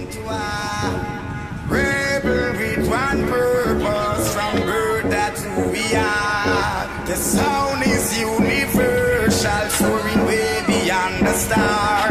Rebel with one purpose, from birth that's who we are. The sound is universal, soaring way beyond the stars.